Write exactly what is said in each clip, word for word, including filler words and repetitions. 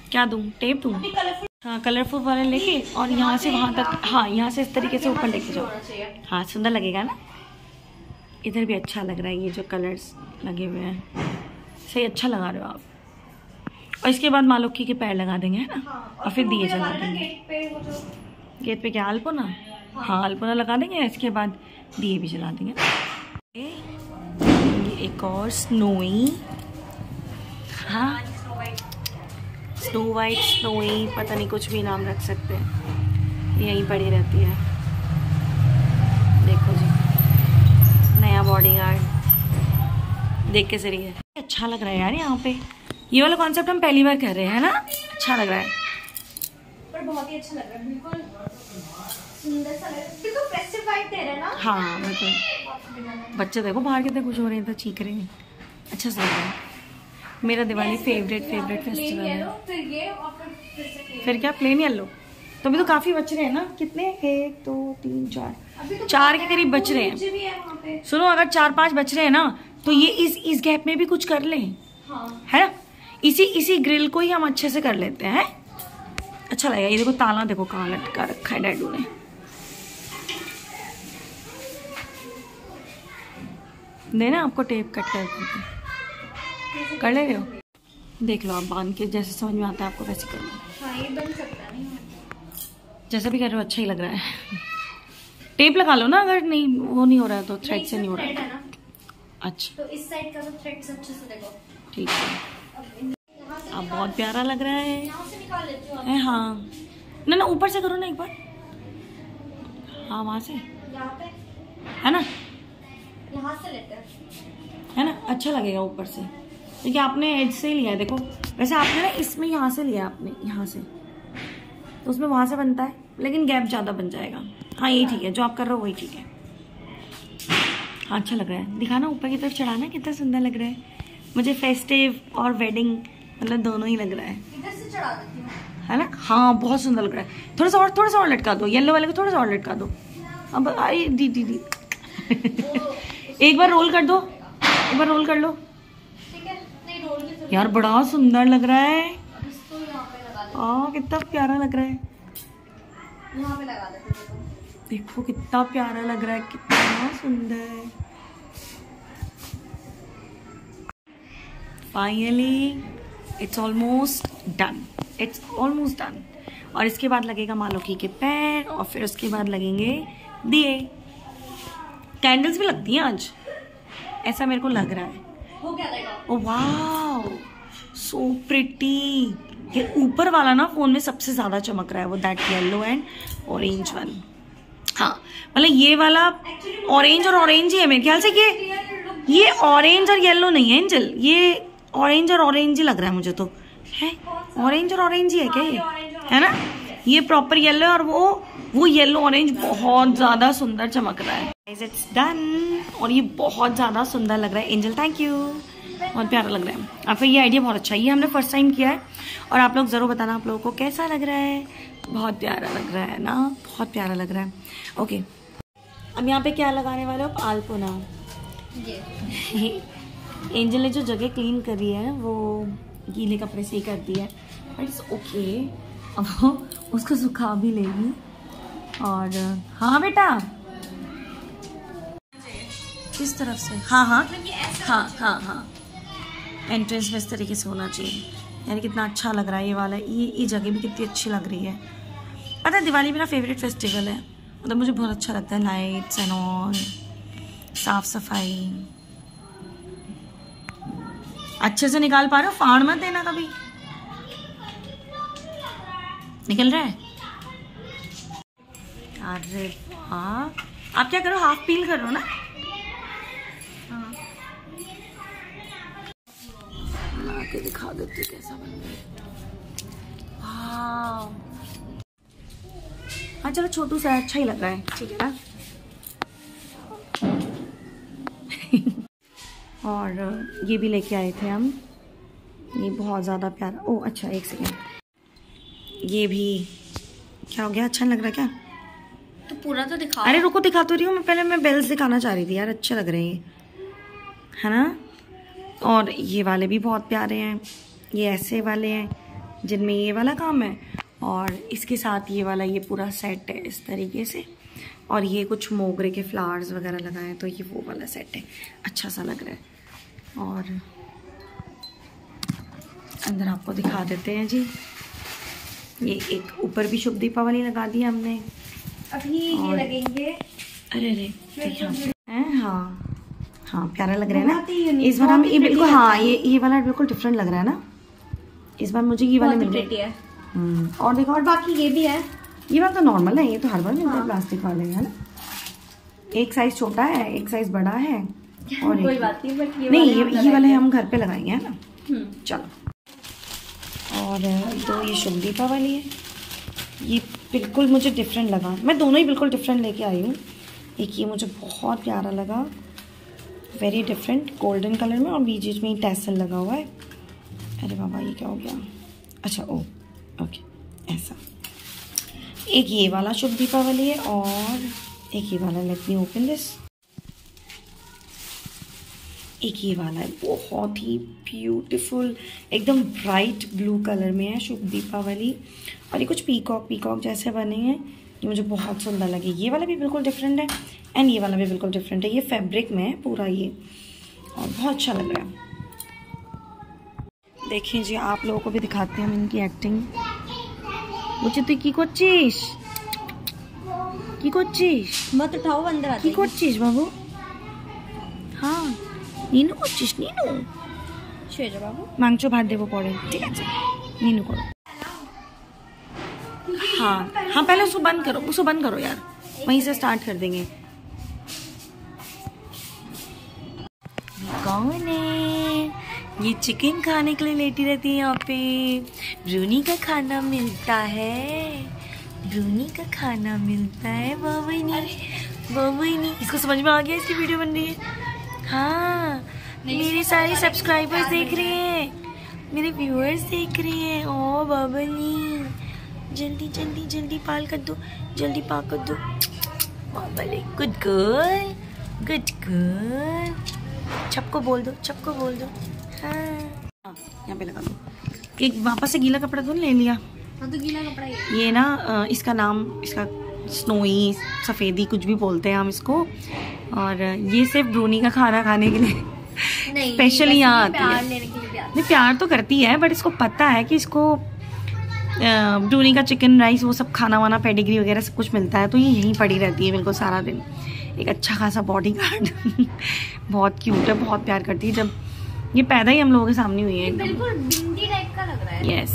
क्या दूँ, टेप दूँ? हाँ कलरफुल वाले लेके और यहाँ से वहाँ तक, हाँ यहाँ से इस तरीके से ऊपर लेके जाओ। हाँ सुंदर लगेगा ना। इधर भी अच्छा लग रहा है, ये जो कलर्स लगे हुए हैं सही, अच्छा लगा रहे हो आप। और इसके बाद माँ लक्ष्मी के पैर लगा देंगे है ना। हाँ, और फिर दिए जला देंगे गेट पे। क्या अल्पना? हाँ, हाँ अल्पना लगा देंगे, इसके बाद दिए भी जला देंगे। ये एक और स्नोई, हाँ स्नो वाइट स्नोई, पता नहीं कुछ भी नाम रख सकते हैं, यहीं पड़ी रहती है। देखो जी नया बॉडीगार्ड, देख के सही है, अच्छा लग रहा है यार। यहाँ पे ये वाला कॉन्सेप्ट हम पहली बार कर रहे हैं ना, अच्छा लग रहा है। पर बहुत ही अच्छा लग रहा है, बिल्कुल सुंदर सा लग रहा है, बिल्कुल फेस्टिव वाइब दे रहा है ना। हाँ बिल्कुल। बच्चे देखो बाहर कितने खुश हो रहे हैं, तो चीख रहे हैं, अच्छा सा लग रहा है। मेरा दिवाली फेवरेट फेवरेट फेस्टिवल है। फिर क्या प्लेन येलो? तो अभी तो काफी बच रहे हैं ना, कितने, एक दो तीन चार, तो चार के करीब बच रहे हैं। सुनो अगर चार पांच बच रहे हैं ना, तो ये इस इस गैप में भी कुछ कर लें। हाँ। है ना, इसी इसी ग्रिल को ही हम अच्छे से कर लेते हैं, अच्छा लगेगा। ये देखो ताला देखो कहाँ लटका रखा है डैडू ने। देना आपको टेप कट कर कर ले रहे हो, देख लो आप बांध के, जैसे समझ में आता है आपको वैसे कर लो। हाँ, ये बन सकता है नहीं, जैसा भी कर रहे हो अच्छा ही लग रहा है। टेप लगा लो ना, अगर नहीं वो नहीं हो रहा है तो थ्रेड से नहीं हो रहा है। अच्छा तो इस साइड का तो थ्रेड से अच्छे से देखो, ठीक है। अब बहुत प्यारा लग रहा है। यहाँ से निकाल लेती हूँ। है हाँ, ना ना ऊपर से करो ना एक बार, हाँ वहाँ से, यहाँ पे है ना, यहाँ से लेते हैं, है ना, अच्छा लगेगा ऊपर से, क्योंकि आपने एज से ही लिया है। देखो वैसे आपने ना इसमें यहाँ से लिया आपने, यहाँ से, तो उसमें वहाँ से बनता है, लेकिन गैप ज़्यादा बन जाएगा। हाँ ये ठीक है, जो आप कर रहे हो वही ठीक है। हाँ अच्छा लग रहा है, दिखाना ऊपर की तरफ चढ़ाना, कितना सुंदर लग रहा है। मुझे फेस्टिव और वेडिंग मतलब दोनों ही लग रहा है। इधर से चढ़ा देती हूँ, है ना, हाँ बहुत सुंदर लग रहा है। थोड़ा सा और, थोड़ा सा और लटका दो, येलो वाले को थोड़ा सा और लटका दो। अब आई दी दी दी एक बार रोल कर दो, एक बार रोल कर लो। ठीक है, नहीं रोल की जरूरत यार बड़ा सुंदर लग रहा है। अब इसको यहाँ पे लगा देते, हाँ कितना प्यारा लग रहा है, यहाँ पे लगा देते देखो। देखो कितना प्यारा लग रहा है, कितना सुंदर। Finally it's almost done, it's almost done. और इसके बाद लगेगा माँ लक्ष्मी के पैर, और फिर उसके बाद लगेंगे दिए। कैंडल्स भी लगती हैं आज, ऐसा मेरे को लग रहा है। हो क्या देगा? Oh wow so pretty. ये ऊपर वाला ना फोन में सबसे ज्यादा चमक रहा है, वो that yellow and orange one. हाँ मतलब ये वाला ऑरेंज और ऑरेंज ही है मेरे ख्याल से। ये ये ऑरेंज और येलो नहीं है एंजल, ये ऑरेंज और ऑरेंज ही लग रहा है मुझे तो। है ऑरेंज और ऑरेंज ही है क्या ये, है ना, ये प्रॉपर येलो है और वो वो येलो ऑरेंज बहुत ज्यादा सुंदर चमक रहा है। इट्स डन, और ये बहुत ज्यादा सुंदर लग रहा है एंजल, थैंक यू, बहुत प्यारा लग रहा है। आपका ये आइडिया बहुत अच्छा है, ये हमने फर्स्ट टाइम किया है। और आप लोग जरूर बताना आप लोगों को कैसा लग रहा है। बहुत प्यारा लग रहा है ना, बहुत प्यारा लग रहा है। ओके अब यहाँ पे क्या लगाने वाले हो आप? आलपना। ये एंजल ने जो जगह क्लीन करी है वो गीले कपड़े से ही कर दी है, बट इट्स ओके। अब वो उसको सुखा भी लेगी। और हाँ बेटा किस तरफ से, हाँ हाँ हाँ हाँ हाँ एंट्रेंस में इस तरीके से होना चाहिए। यानी कितना अच्छा लग रहा है ये वाला, ये ये जगह भी कितनी अच्छी लग रही है। पता है दिवाली मेरा फेवरेट फेस्टिवल है, मतलब मुझे बहुत अच्छा लगता है। लाइट्स एंड ऑल, साफ सफाई, अच्छे से निकाल पा रहे हो, फाड़ मत देना कभी। निकल रहा है, अरे हाँ। आप क्या करो, हाफ पील करो ना। हाँ ला के दिखा देते कैसा बन गया। हाँ चलो छोटू सा अच्छा ही लग रहा है, ठीक है ना। और ये भी लेके आए थे हम, ये बहुत ज़्यादा प्यारा। ओ अच्छा एक सेकेंड, ये भी क्या हो गया, अच्छा नहीं लग रहा क्या? तो पूरा तो दिखा। अरे रुको दिखा तो रही हूँ मैं, पहले मैं बेल्स दिखाना चाह रही थी यार, अच्छे लग रहे हैं है ना। और ये वाले भी बहुत प्यारे हैं, ये ऐसे वाले हैं, जिनमें ये वाला काम है, और इसके साथ ये वाला ये पूरा सेट है इस तरीके से, और ये कुछ मोगरे के फ्लावर्स वगैरह लगाए, तो ये वो वाला सेट है, अच्छा सा लग रहा है। और अंदर आपको दिखा देते हैं जी, ये एक ऊपर भी शुभ दीपावली लगा दी हमने। अभी ये लगेंगे, अरे अरे देखिए, हाँ हाँ प्यारा लग रहा है ना इस बार हम ये बिल्कुल, हाँ ये ये वाला बिल्कुल डिफरेंट लग रहा है ना इस बार मुझे, ये वाला मिल रहा है। और देखो, और बाकी ये भी है, ये वाला तो नॉर्मल है, ये तो हर बार मिलता है प्लास्टिक वाले, है ना। एक साइज छोटा है, एक साइज बड़ा है, और कोई बात नहीं, बट ये नहीं ये ये वाले हम घर पे लगाएंगे, है ना। चलो, और तो ये शुभ दीपावली है, ये बिल्कुल मुझे डिफरेंट लगा, मैं दोनों ही बिल्कुल डिफरेंट लेके आई हूँ। एक ये मुझे बहुत प्यारा लगा, वेरी डिफरेंट गोल्डन कलर में, और बीच बीच में टैसल लगा हुआ है। अरे बाबा ये क्या हो गया, अच्छा ओ ओके ऐसा। एक ये वाला शुभ दीपावली है, और एक ये वाला, लेट मी ओपन दिस। एक ये वाला है, बहुत ही ब्यूटीफुल, एकदम ब्राइट ब्लू कलर में है शुभ दीपावली, और ये कुछ पीकॉक पीकॉक जैसे बने हैं, ये मुझे बहुत सुंदर लगे। ये वाला भी बिल्कुल डिफरेंट है, एंड ये वाला भी बिल्कुल डिफरेंट है, ये फैब्रिक में है पूरा ये, और बहुत अच्छा लग रहा है। देखिए जी, आप लोगों को भी दिखाते हैं हम इनकी एक्टिंग। मुझे तो की कोचिश की कोचिश मत उठाओ, अंदर आ की कोचिश बाबू, हाँ नीनू कोचिश, नीनू শুয়ে যা বাবু, মাংস ভাত দেবো পরে, ঠিক আছে नीनू करो। हाँ हाँ पहले उसको बंद करो, उसको बंद करो यार, वहीं से स्टार्ट कर देंगे। कौन है ये चिकन खाने के लिए लेटी रहती है यहाँ पे? ब्रूनी का खाना मिलता है, ब्रूनी का खाना मिलता है बाबूनी, बाबूनी। इसको समझ में आ गया इसकी वीडियो बन रही है। हाँ मेरे सारे सब्सक्राइबर्स देख रहे हैं, मेरे व्यूअर्स देख रहे हैं। ओ बाबूनी जल्दी जल्दी जल्दी पाल कर दो, जल्दी पाल कर दो बाबूली। Good girl, good girl. छपको बोल दो, छपको बोल दो। हाँ यहाँ पे लगा दो। एक वापस से गीला कपड़ा तो ले लिया। हाँ तो गीला कपड़ा ही। ये ना इसका नाम, इसका स्नोई सफ़ेदी कुछ भी बोलते हैं हम इसको, और ये सिर्फ ब्रूनी का खाना खाने के लिए स्पेशली यहाँ आती है। नहीं प्यार तो करती है, बट इसको पता है कि इसको ब्रूनी का चिकन राइस वो सब खाना वाना पेडिग्री वगैरह सब कुछ मिलता है, तो ये यहीं पड़ी रहती है बिल्कुल सारा दिन। एक अच्छा खासा बॉडी गार्ड बहुत क्यूट है, बहुत प्यार करती है। जब ये पैदा ही हम लोगों के सामने हुई है, बिल्कुल बिंदी टाइप का लग रहा है। यस,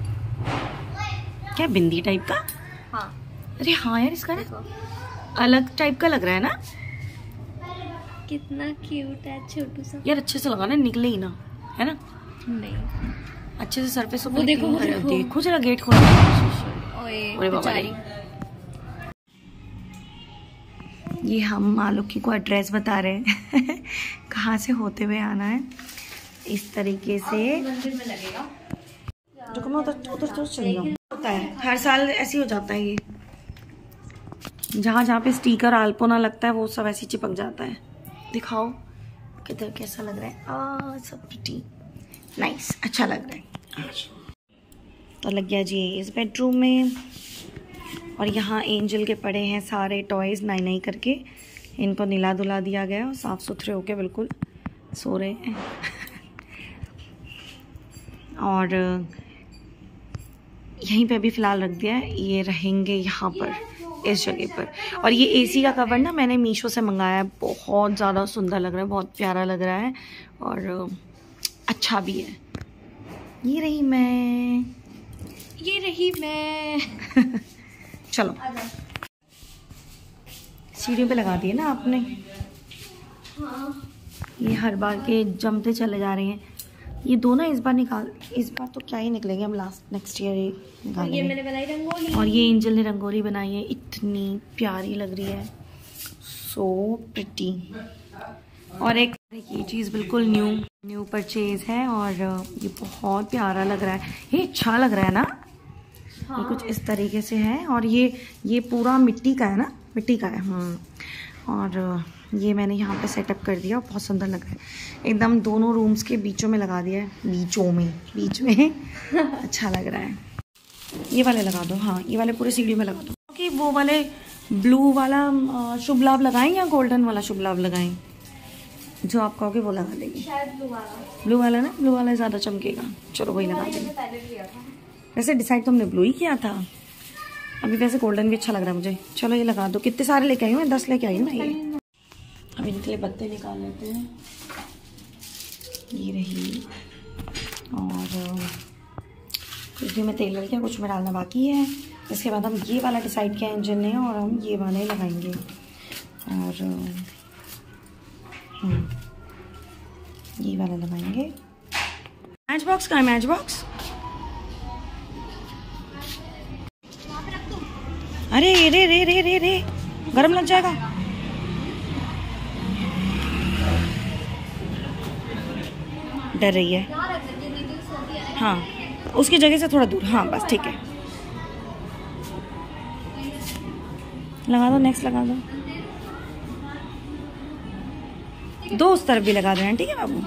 क्या बिंदी टाइप का? हाँ अरे हाँ यार, इसका ना अलग टाइप का लग रहा है ना, कितना क्यूट है, छोटू सा यार। अच्छे से लगा ना, निकले ही ना, है ना। नहीं अच्छे से सरफेस वो देखो, वो देखो, देखो जरा गेट खोलो। ओए बेचारी। ये हम आलूकी को एड्रेस बता रहे हैं कहाँ से होते हुए आना है, इस तरीके से। मंदिर में लगेगा, रुको मैं उधर उधर तो चली जाऊँ। होता है हर साल ऐसे हो जाता है, ये जहाँ जहाँ पे स्टिकर आल्पोना लगता है वो सब ऐसे चिपक जाता है। दिखाओ किधर कैसा लग रहा है। आ सब प्रिटी नाइस, अच्छा लग रहा है। तो लग गया जी इस बेडरूम में, और यहाँ एंजल के पड़े हैं सारे टॉयज नाई नाई करके, इनको निला धुला दिया गया और साफ़ सुथरे होके बिल्कुल सो रहे हैं और यहीं पे अभी फ़िलहाल रख दिया है, ये रहेंगे यहाँ पर इस जगह पर। और ये एसी का कवर ना मैंने मीशो से मंगाया है, बहुत ज़्यादा सुंदर लग रहा है, बहुत प्यारा लग रहा है और अच्छा भी है। ये रही मैं, ये रही मैं चलो सीढ़ियों पे लगा दिए ना आपने। हाँ। ये हर बार के जमते चले जा रहे हैं। ये दो ना इस बार निकाल, इस बार तो क्या ही निकलेंगे, हम लास्ट नेक्स्ट ईयर ही निकालेंगे। ये मैंने बनाई रंगोली, और ये एंजल ने रंगोली बनाई है, इतनी प्यारी लग रही है, सो प्रिटी। और एक ये चीज़ बिल्कुल न्यू न्यू परचेज है और ये बहुत प्यारा लग रहा है, ये अच्छा लग रहा है ना। हाँ। ये कुछ इस तरीके से है और ये ये पूरा मिट्टी का है ना, मिट्टी का है। हम्म और ये मैंने यहाँ पे सेटअप कर दिया, बहुत सुंदर लग रहा है एकदम। दोनों रूम्स के बीचों में लगा दिया है, बीचों में बीच में अच्छा लग रहा है। ये वाले लगा दो, हाँ ये वाले पूरे सीढ़ी में लगा दो। कि वो वाले ब्लू वाला शुभ लाभ लगाएं या गोल्डन वाला शुभ लाभ लगाएं? जो आप कहोगे वो लगा देंगे। शायद ब्लू वाला। ब्लू वाला ना, ब्लू वाला ज़्यादा चमकेगा। चलो वही लगा देंगे। वैसे डिसाइड तो हमने ब्लू ही किया था। अभी वैसे गोल्डन भी अच्छा लग रहा है मुझे। चलो ये लगा दो। कितने सारे लेके आई हूँ मैं? दस लेके आई हूँ ना। ये अभी निकले पत्ते निकाल लेते हैं। ये रही, और कुछ भी मैं तेल डाल के कुछ में डालना बाकी है। इसके बाद हम ये वाला डिसाइड किया इंजन ने, और हम ये वाला ही लगाएंगे। और हम्म ये वाला लगाएंगे। मैच बॉक्स का है, मैच बॉक्स। अरे रे रे रे रे रे गरम लग जाएगा। डर रही है। हाँ उसकी जगह से थोड़ा दूर। हाँ बस ठीक है, लगा दो। नेक्स्ट लगा दो। दो उस तरफ भी लगा देना, ठीक है बाबू?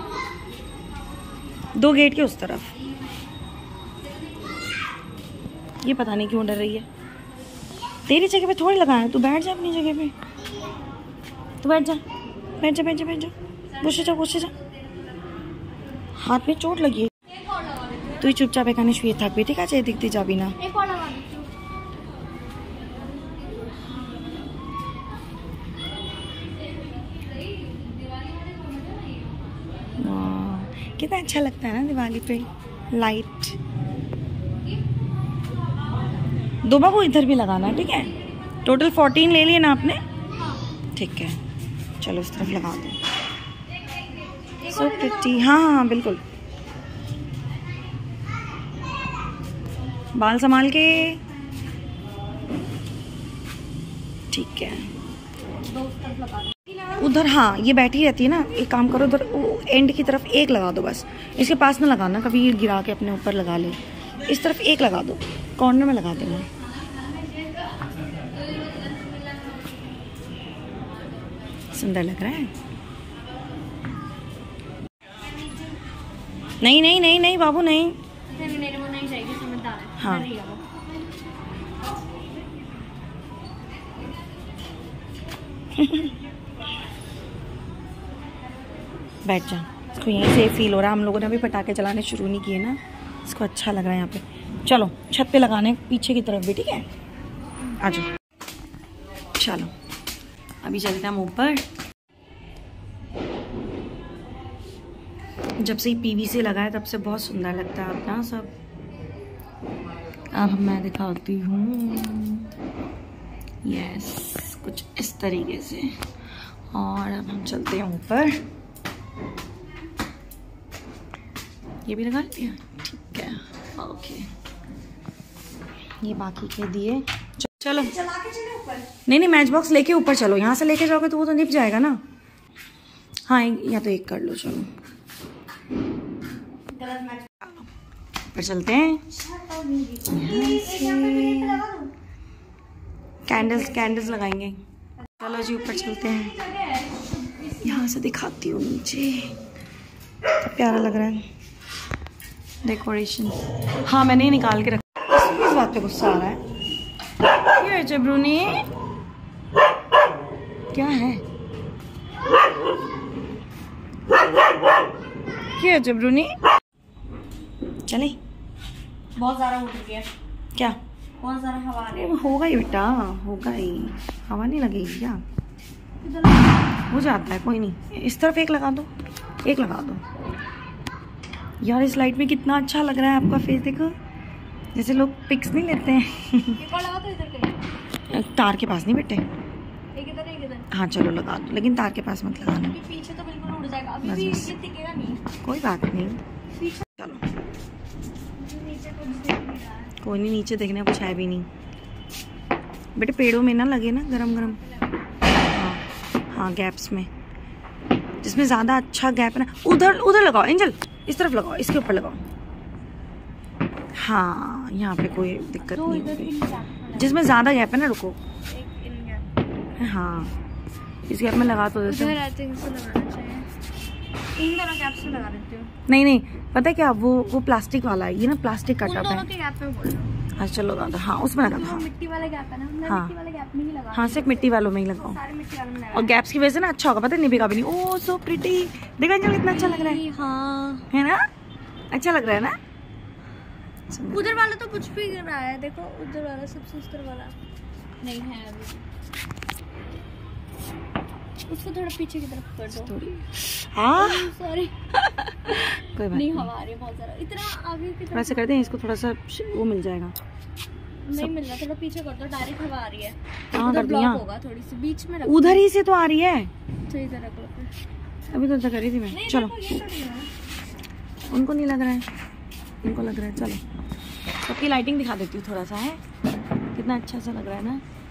दो गेट के उस तरफ। ये पता नहीं क्यों डर रही है। तेरी जगह पे थोड़ी लगाना, तू बैठ जा अपनी जगह पे। तू बैठ जा, बैठ जा, बैठ जा, बैठ जा। घुसे जा, घुसे जा। हाथ में चोट लगी है। तू ही चुपचाप एकाने शुए थाक बेटी का चाहे दिखती जाबी ना। कितना अच्छा लगता है ना दिवाली पे लाइट। दो बाबू इधर भी लगाना है, ठीक है? टोटल फोर्टीन ले लिए ना आपने? ठीक है, चलो इस तरफ लगा दो। So pretty. हाँ हाँ बिल्कुल। बाल संभाल के। ठीक है, उधर। हाँ ये बैठी रहती है ना, एक काम करो उधर एंड की तरफ एक लगा दो बस। इसके पास ना लगाना, कभी गिरा के अपने ऊपर लगा ले। इस तरफ एक लगा दो, कॉर्नर में लगा देना। सुंदर लग रहा है। नहीं नहीं नहीं नहीं बाबू नहीं। मेरे को नहीं चाहिए, समझदार है। हाँ बैठ जा। इसको यहीं से फील हो रहा है। हम लोगों ने अभी पटाखे चलाने शुरू नहीं किए ना, इसको अच्छा लग रहा है यहाँ पे। चलो छत पे लगाने पीछे की तरफ भी, ठीक है? आ जाओ। चलो अभी चलते हैं हम ऊपर। जब से ही पीवीसी लगा है तब से बहुत सुंदर लगता है अपना सब। अब मैं दिखाती हूँ। यस, कुछ इस तरीके से। और अब हम चलते हैं ऊपर। ये भी लगा लिया, ठीक है, ओके। ये बाकी के दिए। चलो चला के चले ऊपर। नहीं नहीं, मैच बॉक्स लेके ऊपर चलो। यहाँ से लेके जाओगे तो वो तो निप जाएगा ना। हाँ या तो एक कर लो। चलो ऊपर चलते हैं। कैंडल्स कैंडल्स लगाएंगे। चलो जी ऊपर चलते हैं। यहाँ से दिखाती हूँ नीचे, प्यारा लग रहा है डेकोरेशन। हाँ मैंने ही निकाल के रखा। इस बात पे गुस्सा आ रहा है। क्या है जबरूनी? क्या है क्या है जबरूनी? चले। बहुत ज़्यादा उठ गया। क्या? बहुत ज़्यादा हवा आ रही है। होगा ही बेटा, होगा ही। हवा नहीं लगेगी क्या? हो जाता है, कोई नहीं। इस तरफ एक लगा दो, एक लगा दो। यार इस लाइट में कितना अच्छा लग रहा है आपका फेस। देखो जैसे लोग पिक्स नहीं लेते हैं। एक और लगा दो इधर के। तार के पास नहीं बेटे। एक इधर एक इधर। हाँ चलो लगा दो, लेकिन तार के पास मत लगाना। पीछे तो बिल्कुल उड़ जाएगा। अभी बस, भी बस। ये टिकेगा नहीं। कोई बात नहीं, पीछे चलो। नीचे कुछ दिख नहीं रहा है। कोई नहीं, नीचे देखने कुछ है भी नहीं बेटे। पेड़ों में ना लगे ना गरम गरम। हाँ हाँ गैप्स में, जिसमें ज़्यादा अच्छा गैप है ना, उधर उधर लगाओ एंजल। इस तरफ लगाओ, इसके ऊपर लगाओ। हाँ यहाँ पे कोई दिक्कत नहीं होगी। जिसमें ज़्यादा गैप है ना, रुको। हाँ इस गैप में लगा तो देते उधर आई थिंक इसको लगाना चाहिए। इन दोनों कैप्स में लगा देती हूँ। नहीं नहीं पता है क्या, वो वो प्लास्टिक वाला है, ये ना प्लास्टिक उन कटअप दोनों है। के गैप पे बोल रहा हूँ। हाँ चलो दादा, हाँ उसमें लगा वो था। मिट्टी वाला गैप है ना, मैं हाँ। मिट्टी वाले गैप में ही लगा। हाँ सिर्फ मिट्टी वालों में ही लगाओ, सारे मिट्टी वाले में लगा। और गैप्स की वजह से ना अच्छा होगा, पता है निभेगा भी नहीं। ओह सो प्रिटी, देखो अंजलि कितना अच्छा लग रहा है, हाँ है ना, अच्छा लग रहा है ना। उधर वाला तो कुछ भी रहा है, देखो उधर वाला सबसे ऊपर वाला नहीं है अभी। उसको थोड़ा पीछे की तरफ कर दो। हाँ सॉरी कोई बात नहीं, नहीं, हवा आ रही है बहुत ज़्यादा, इतना आगे की तरफ वैसे करते हैं इसको थोड़ा सा वो मिल जाएगा। नहीं मिल रहा, थोड़ा पीछे कर दो, डायरेक्ट हवा आ रही है। हाँ उधर कर ब्लॉक दिया, होगा, थोड़ी सी बीच में रखो। उधर ही से तो आ रही है, सही तरह रख लो फिर। अभी तो उधर करी थी मैं। नहीं चलो देखो, ये तो नहीं है। उनको नहीं लग रहा है, इनको लग रहा है। चलो सबकी लाइटिंग दिखा देती हूँ थोड़ा सा, है कितना अच्छा सा लग रहा है ना।